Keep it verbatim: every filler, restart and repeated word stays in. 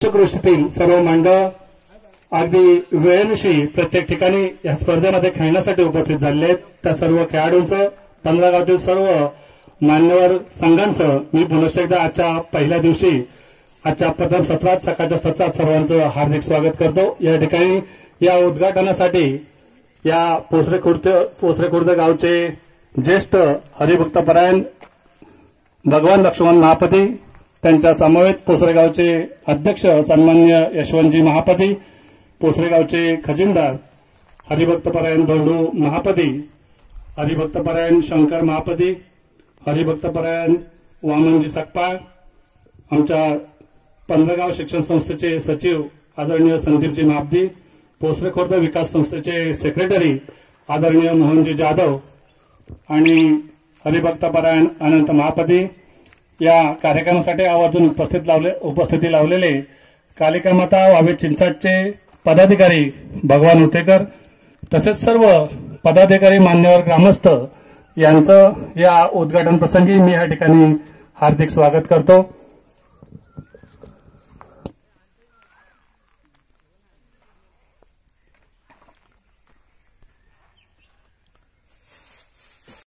पंचक्रोशीतील सर्व मंडळ अगदी वेळेनुशी प्रत्येक ठिकाणी या स्पर्धेमध्ये खेळण्यासाठी उपस्थित झाले आहेत त्या सर्व खेळाडूंचं पंधरा गावातील सर्व मान्यवर संघांचं मी पुनश्च एकदा आजच्या पहिल्या दिवशी आजच्या प्रथम सत्रात सकाळच्या सत्रात सर्वांचं हार्दिक स्वागत करतो। या ठिकाणी या उद्घाटनासाठी या पोसरे खुर्द पोसरे खुर्द गावचे ज्येष्ठ हरिभक्तपरायण भगवान लक्ष्मण महापती, त्यांच्या समवेत पोसरे गावचे अध्यक्ष सन्मान्य यशवंतजी महापती, पोसरे गावचे खजिनदार हरिभक्तपरायण धोंडू महापती, हरिभक्तपरायण शंकर महापती, हरिभक्तपरायण वामनजी सकपाळ, आमच्या पंधरगाव शिक्षण संस्थेचे सचिव आदरणीय संदीपजी महापती, पोसरे खुर्द विकास संस्थेचे सेक्रेटरी आदरणीय मोहनजी जाधव आणि हरिभक्तपरायण अनंत महापती, या कार्यक्रमासाठी आवर्जून उपस्थित लावले उपस्थिती लावलेले कालिकामाता वावे चिंचाटचे पदाधिकारी भगवान उतेकर तसेच सर्व पदाधिकारी मान्यवर ग्रामस्थ यांचं या उद्घाटन प्रसंगी मी या ठिकाणी हार्दिक स्वागत करतो।